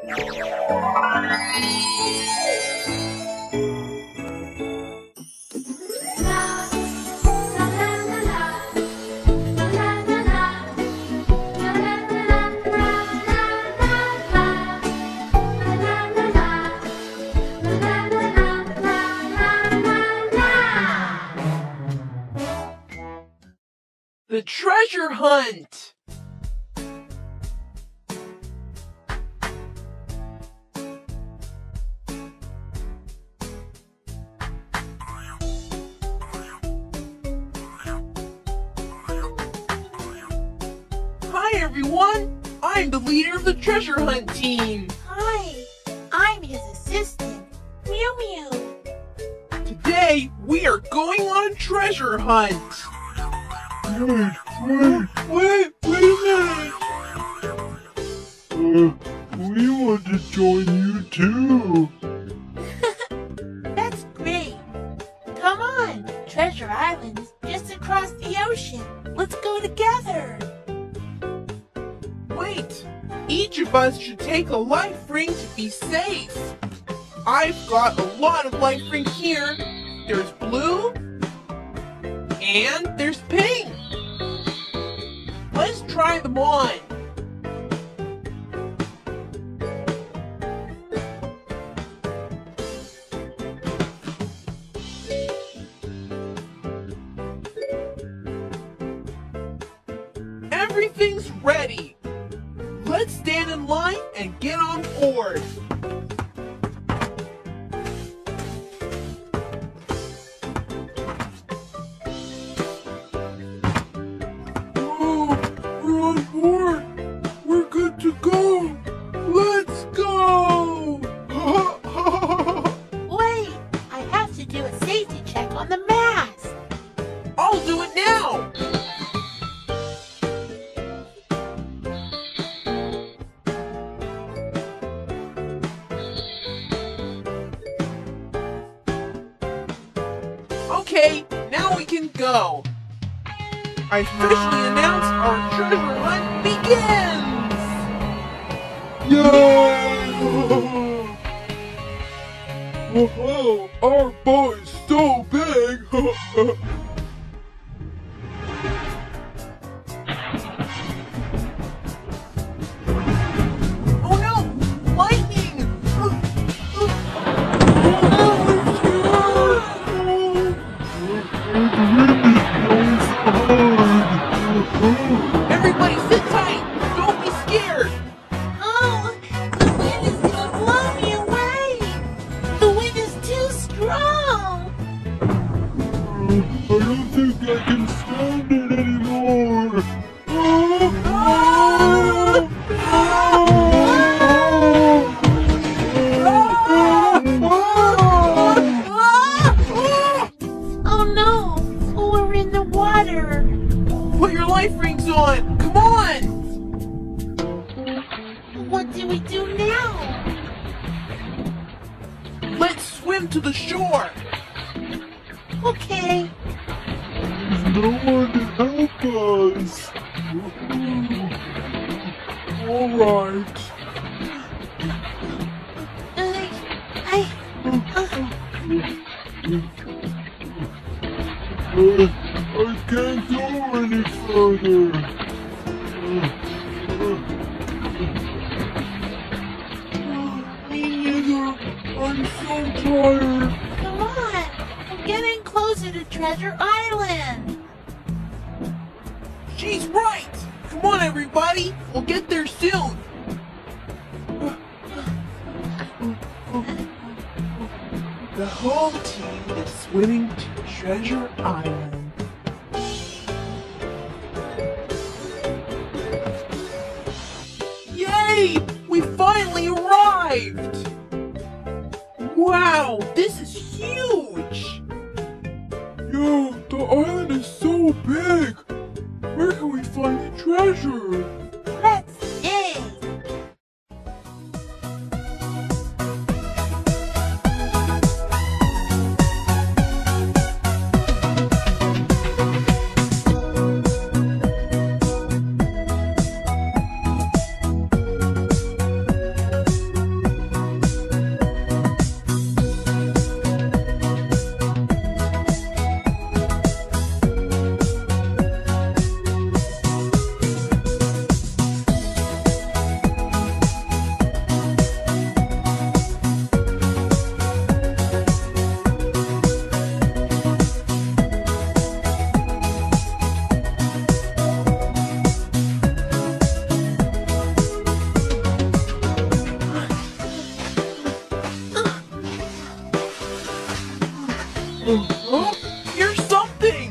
The treasure hunt! Hi everyone! I'm the leader of the treasure hunt team! Hi, I'm his assistant, Mew Mew. Today, we are going on a treasure hunt! Wait a minute! We want to join you too! That's great. Come on, Treasure Island's just across the ocean. Let's go together. Wait! Each of us should take a life ring to be safe! I've got a lot of life rings here. There's blue, and there's pink. Let's try them on. Everything's ready. Let's stand in line and get on board. We're on board! We're good to go! Let's go! Wait, I have to do a safety check on the mask. I'll do it now. Okay, now we can go. I officially announce our treasure hunt begins! Yay! Whoa, our boat is so big! Oh no! Lightning! Everybody sit tight! Don't be scared! Oh, the wind is gonna blow me away. The wind is too strong. I don't think I can stand it anymore! Oh no, we're in the water. Put your life rings on! Come on! What do we do now? Let's swim to the shore! Okay. There's no one to help us! Alright. I can't go any further. Me neither. I'm so tired. Come on, we're getting closer to Treasure Island. She's right! Come on, everybody! We'll get there soon! The whole team is swimming to Treasure Island. Yay! We finally arrived! Wow, this is huge! Yo, the island is so big. Where can we find the treasure? Let's dig. Huh? Here's something!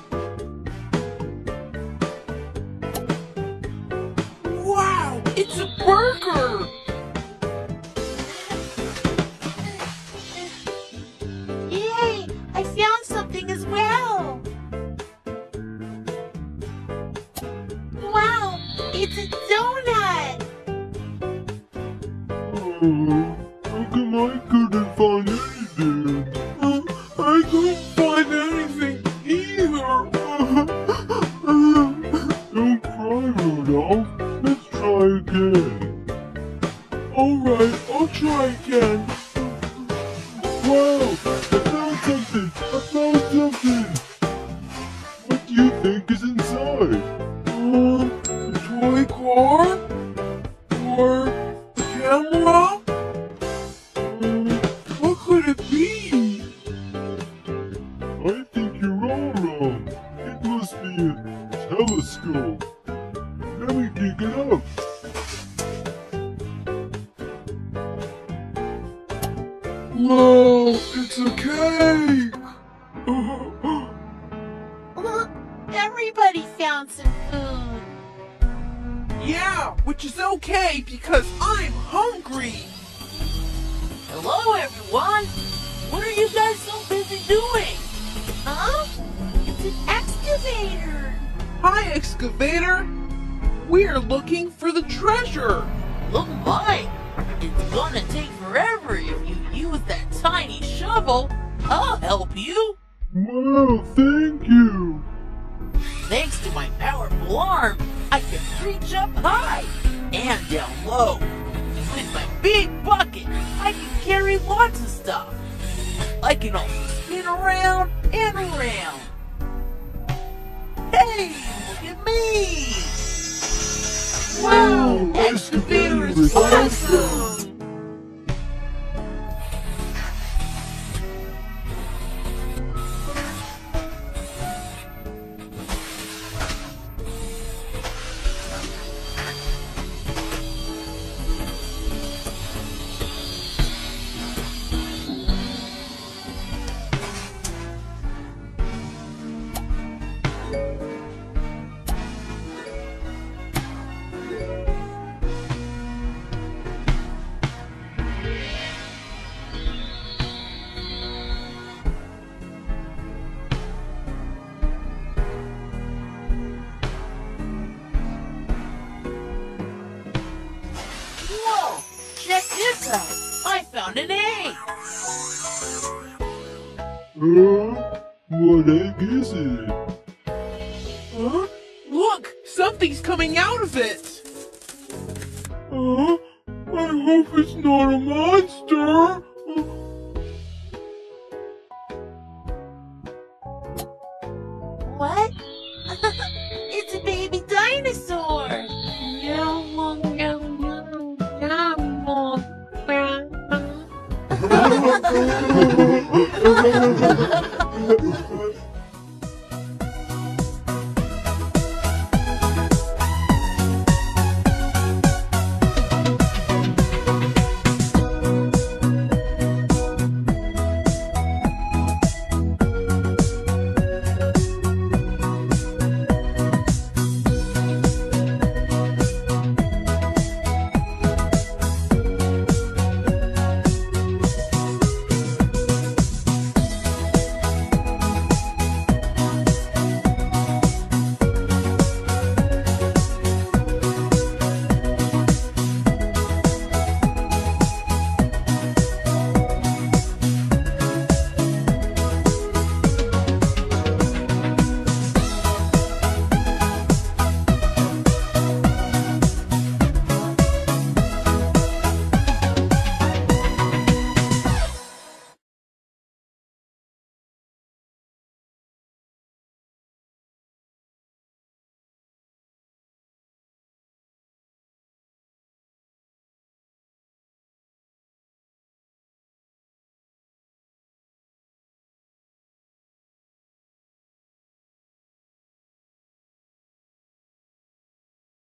Wow, it's a burger! Yay! I found something as well! Wow! It's a donut! How come I couldn't find anything? I couldn't find anything either. Don't cry, Rudolph. Let's try again. Alright, I'll try again. Wow! I found something! I found something! What do you think is inside? A toy car? Or a camera? What could it be? I think you're all wrong. It must be a telescope. Let me dig it up. Whoa, it's a cake! Look, everybody found some food. Yeah, which is okay because I'm hungry! Hello, everyone! What are you guys so busy doing? Huh? It's an excavator. Hi, excavator! We're looking for the treasure! Oh my! It's gonna take forever if you use that tiny shovel. I'll help you. Wow, thank you! Thanks to my powerful arm, I can reach up high and down low. With my big bucket, I can carry lots of stuff. I can also spin around and around. Hey, look at me! Wow, excavator is awesome! Whoa! Check this out! I found an egg! What egg is it? Huh? Look! Something's coming out of it! I hope it's not a monster! What? It's a baby dinosaur. Ha ha ha!